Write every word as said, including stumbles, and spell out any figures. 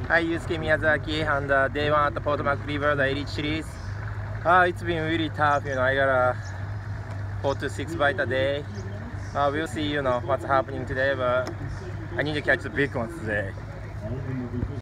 Hi, Yusuke Miyazaki, and uh, day one at the Potomac River, the Elite Series. Uh, it's been really tough, you know. I got a four to six bite a day. Uh, we'll see, you know, what's happening today, but I need to catch the big ones today.